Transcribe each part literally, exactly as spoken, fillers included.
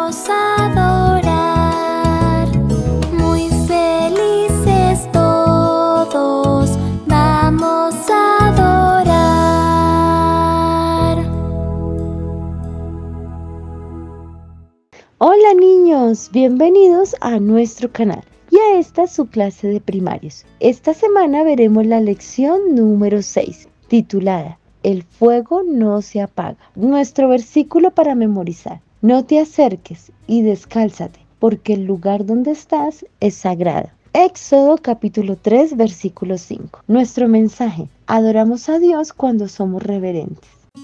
vamos a adorar. Muy felices todos, vamos a adorar. Hola niños, bienvenidos a nuestro canal y a esta su clase de primarios. Esta semana veremos la lección número seis, titulada El fuego no se apaga. Nuestro versículo para memorizar: no te acerques y descálzate, porque el lugar donde estás es sagrado. Éxodo capítulo tres, versículo cinco. Nuestro mensaje: adoramos a Dios cuando somos reverentes.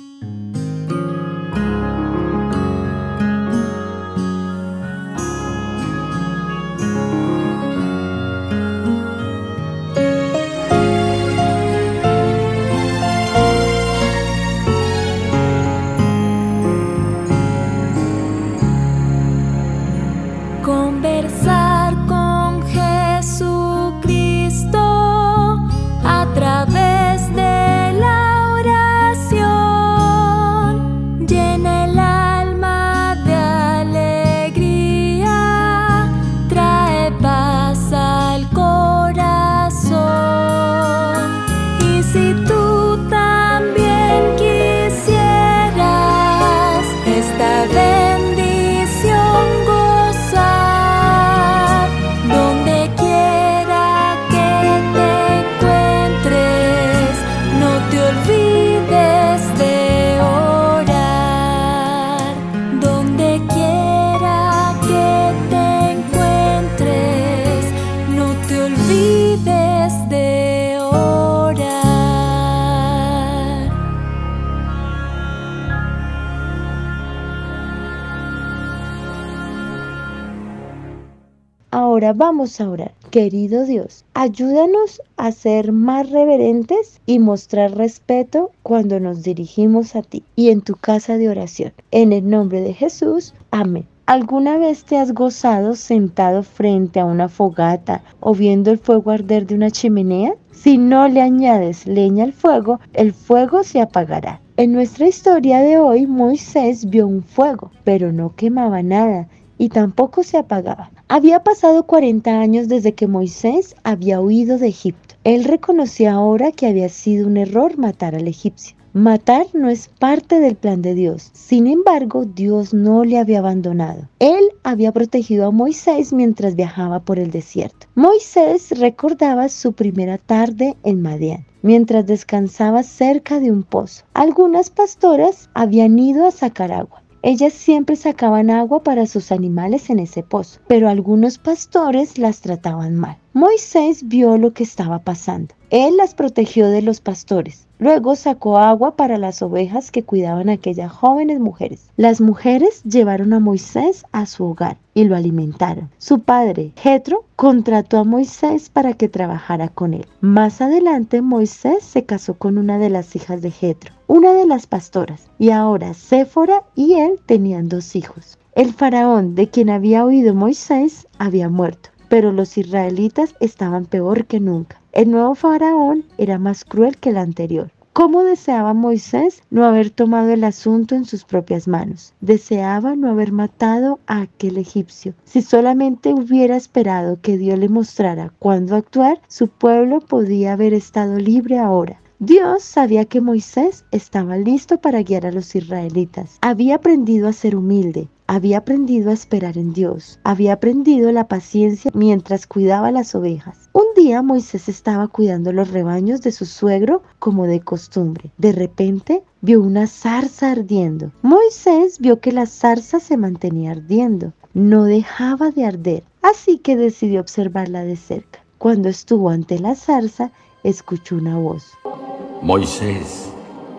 Conversar con Jesucristo a través de la oración llena el alma de alegría, trae paz al corazón. Y si tú también quisieras esta bendición gozar, donde quiera que te encuentres, no te olvides de orar. Donde quiera que te encuentres, no te olvides de orar. Ahora vamos a orar. Querido Dios, ayúdanos a ser más reverentes y mostrar respeto cuando nos dirigimos a ti y en tu casa de oración. En el nombre de Jesús, amén. ¿Alguna vez te has gozado sentado frente a una fogata o viendo el fuego arder de una chimenea? Si no le añades leña al fuego, el fuego se apagará. En nuestra historia de hoy, Moisés vio un fuego, pero no quemaba nada y tampoco se apagaba. Había pasado cuarenta años desde que Moisés había huido de Egipto. Él reconocía ahora que había sido un error matar al egipcio. Matar no es parte del plan de Dios. Sin embargo, Dios no le había abandonado. Él había protegido a Moisés mientras viajaba por el desierto. Moisés recordaba su primera tarde en Madián, mientras descansaba cerca de un pozo. Algunas pastoras habían ido a sacar agua. Ellas siempre sacaban agua para sus animales en ese pozo, pero algunos pastores las trataban mal. Moisés vio lo que estaba pasando. Él las protegió de los pastores. Luego sacó agua para las ovejas que cuidaban a aquellas jóvenes mujeres. Las mujeres llevaron a Moisés a su hogar y lo alimentaron. Su padre, Jetro, contrató a Moisés para que trabajara con él. Más adelante, Moisés se casó con una de las hijas de Jetro, una de las pastoras, y ahora Séfora y él tenían dos hijos. El faraón de quien había huido Moisés había muerto, pero los israelitas estaban peor que nunca. El nuevo faraón era más cruel que el anterior. ¿Cómo deseaba Moisés no haber tomado el asunto en sus propias manos? Deseaba no haber matado a aquel egipcio. Si solamente hubiera esperado que Dios le mostrara cuándo actuar, su pueblo podía haber estado libre ahora. Dios sabía que Moisés estaba listo para guiar a los israelitas. Había aprendido a ser humilde, había aprendido a esperar en Dios, había aprendido la paciencia mientras cuidaba las ovejas. Un día Moisés estaba cuidando los rebaños de su suegro como de costumbre. De repente vio una zarza ardiendo. Moisés vio que la zarza se mantenía ardiendo, no dejaba de arder, así que decidió observarla de cerca. Cuando estuvo ante la zarza, escuchó una voz. Moisés,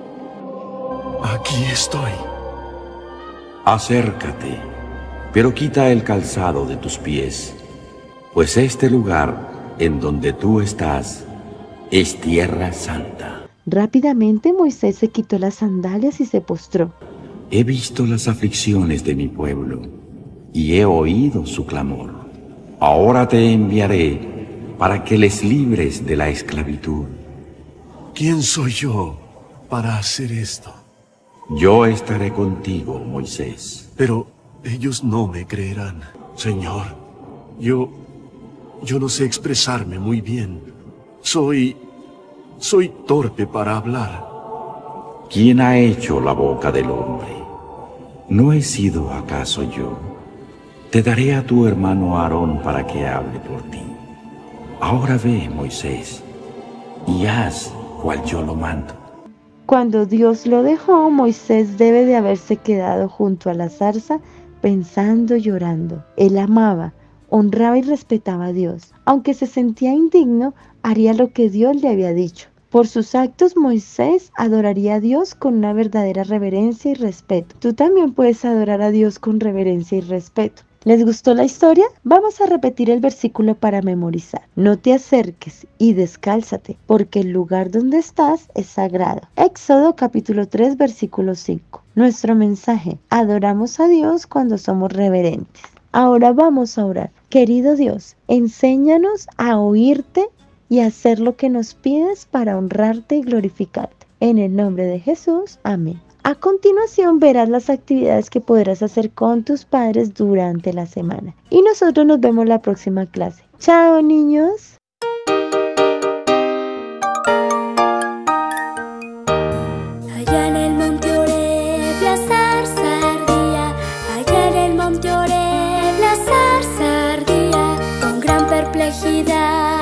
aquí estoy. Acércate, pero quita el calzado de tus pies, pues este lugar en donde tú estás es tierra santa. Rápidamente Moisés se quitó las sandalias y se postró. He visto las aflicciones de mi pueblo y he oído su clamor. Ahora te enviaré para que les libres de la esclavitud. ¿Quién soy yo para hacer esto? Yo estaré contigo, Moisés. Pero ellos no me creerán. Señor, yo... yo no sé expresarme muy bien. Soy... soy torpe para hablar. ¿Quién ha hecho la boca del hombre? ¿No he sido acaso yo? Te daré a tu hermano Aarón para que hable por ti. Ahora ve, Moisés, y haz cual yo lo mando. Cuando Dios lo dejó, Moisés debe de haberse quedado junto a la zarza pensando y llorando. Él amaba, honraba y respetaba a Dios. Aunque se sentía indigno, haría lo que Dios le había dicho. Por sus actos, Moisés adoraría a Dios con una verdadera reverencia y respeto. Tú también puedes adorar a Dios con reverencia y respeto. ¿Les gustó la historia? Vamos a repetir el versículo para memorizar. No te acerques y descálzate, porque el lugar donde estás es sagrado. Éxodo capítulo tres, versículo cinco. Nuestro mensaje: adoramos a Dios cuando somos reverentes. Ahora vamos a orar. Querido Dios, enséñanos a oírte y a hacer lo que nos pides para honrarte y glorificarte. En el nombre de Jesús, amén. A continuación verás las actividades que podrás hacer con tus padres durante la semana. Y nosotros nos vemos la próxima clase. ¡Chao, niños! Allá en el monte Oreb la zarza ardía, allá en el monte Oreb la zarza ardía, con gran perplejidad